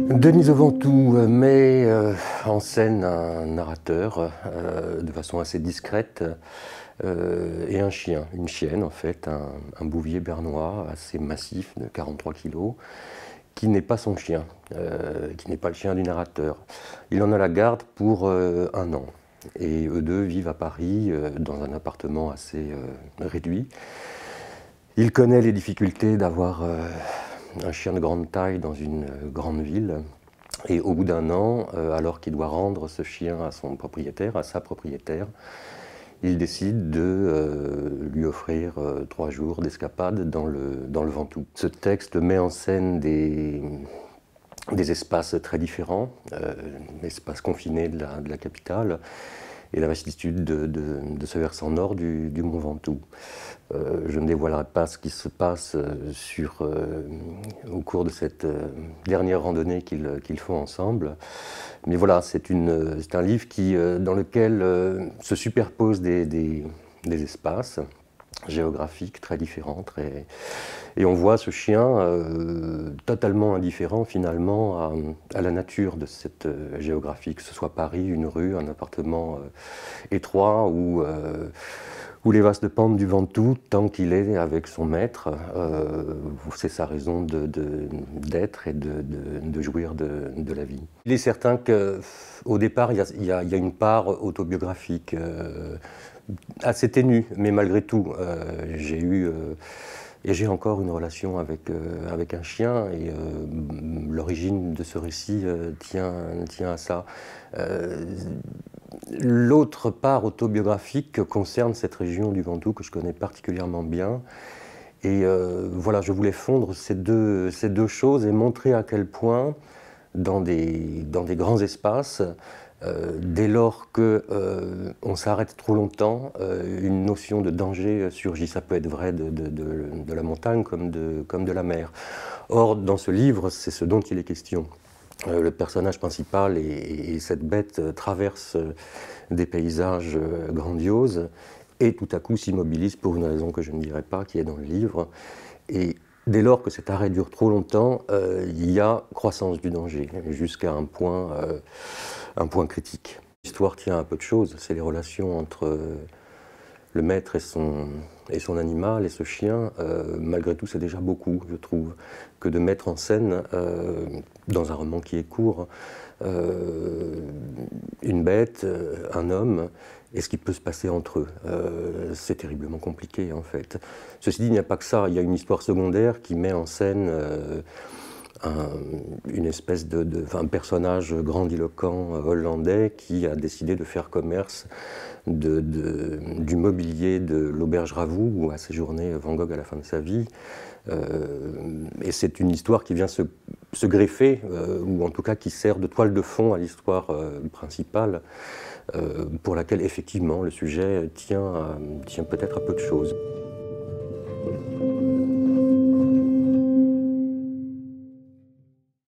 Denise Ventoux met en scène un narrateur de façon assez discrète et un chien, une chienne en fait, un bouvier bernois assez massif de 43 kilos, qui n'est pas son chien, qui n'est pas le chien du narrateur. Il en a la garde pour 1 an et eux deux vivent à Paris dans un appartement assez réduit. Il connaît les difficultés d'avoir un chien de grande taille dans une grande ville. Et au bout d'1 an, alors qu'il doit rendre ce chien à son propriétaire, à sa propriétaire, il décide de lui offrir 3 jours d'escapade dans le Ventoux. Ce texte met en scène des espaces très différents, l'espace confiné de la capitale, et la vastitude de ce versant nord du Mont Ventoux. Je ne dévoilerai pas ce qui se passe au cours de cette dernière randonnée qu'ils font ensemble. Mais voilà, c'est un livre dans lequel se superposent des espaces géographiques très différents. Et on voit ce chien totalement indifférent finalement à la nature de cette géographie, que ce soit Paris, une rue, un appartement étroit ou les vastes pentes du Ventoux, tant qu'il est avec son maître, c'est sa raison d'être et de jouir de la vie. Il est certain qu'au départ, il y a une part autobiographique assez ténue, mais malgré tout, j'ai encore une relation avec un chien et l'origine de ce récit tient à ça. L'autre part autobiographique concerne cette région du Ventoux que je connais particulièrement bien. Et voilà, je voulais fondre ces deux choses et montrer à quel point, dans des grands espaces, dès lors qu'on s'arrête trop longtemps, une notion de danger surgit. Ça peut être vrai de la montagne comme de la mer. Or, dans ce livre, c'est ce dont il est question. Le personnage principal et cette bête traverse des paysages grandioses et tout à coup s'immobilise pour une raison que je ne dirai pas, qui est dans le livre. Et dès lors que cet arrêt dure trop longtemps, il y a croissance du danger, jusqu'à un point critique. L'histoire tient à peu de choses, c'est les relations entre le maître et son animal et ce chien. Malgré tout, c'est déjà beaucoup, je trouve, que de mettre en scène, dans un roman qui est court, une bête, un homme, et ce qui peut se passer entre eux. C'est terriblement compliqué, en fait. Ceci dit, il n'y a pas que ça, il y a une histoire secondaire qui met en scène une espèce un personnage grandiloquent hollandais qui a décidé de faire commerce du mobilier de l'auberge Ravoux où a séjourné Van Gogh à la fin de sa vie. Et c'est une histoire qui vient se greffer, ou en tout cas qui sert de toile de fond à l'histoire principale, pour laquelle effectivement le sujet tient peut-être à peu de choses.